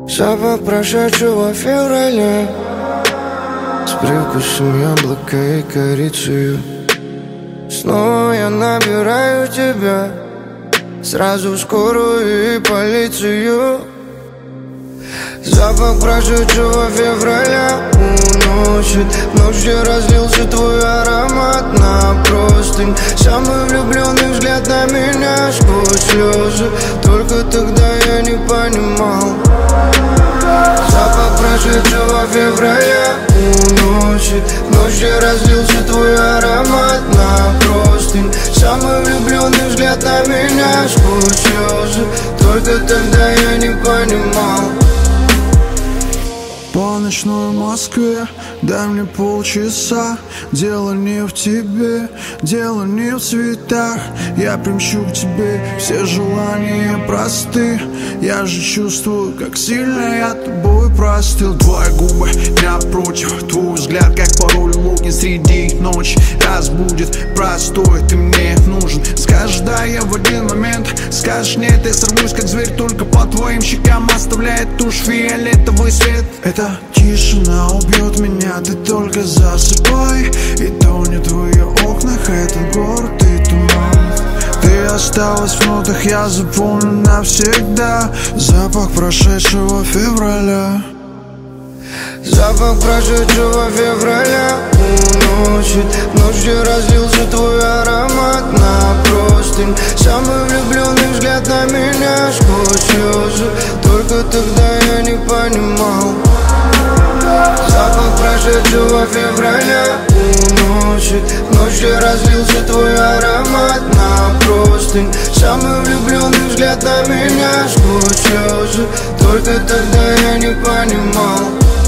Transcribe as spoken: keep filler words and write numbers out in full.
Запах прошедшего февраля с привкусом яблока и корицы. Снова я набираю тебя, сразу в скорую и полицию. Запах прошедшего февраля уносит ночь, где разлился твой аромат на простынь. Самый влюбленный взгляд на меня сквозь слезы. Только тогда я не понимал. Запах прошедшего февраля уносит ночь, где разлился твой аромат на простынь. Самый влюбленный взгляд на меня сквозь слезы. Только тогда я не понимал. По ночной Москве дай мне полчаса. Дело не в тебе, дело не в цветах. Я примчу к тебе, все желания просты. Я же чувствую, как сильно я тобой простыл. Твои губы напротив, твой взгляд, как пароль логин среди ночи. Разбудит простой, ты мне нужен. Скажешь да, я в один момент. Скажешь нет, я сорвусь как зверь. Только по твоим щекам оставляет тушь фиолетовый свет. Это тишина убьет меня, ты только засыпай. И тонет в ее окнах этот город и туман. Ты осталась в нотах, я запомню навсегда. Запах прошедшего февраля. Запах прошедшего февраля уносит ночь, где разлился твой аромат на простынь. Самый влюбленный взгляд на меня сквозь слезы. Только тогда я не понимал. Запах прошедшего февраля уносит ночь, где разлился твой аромат на простынь. Самый влюбленный взгляд на меня сквозь слезы. Только тогда я не понимал.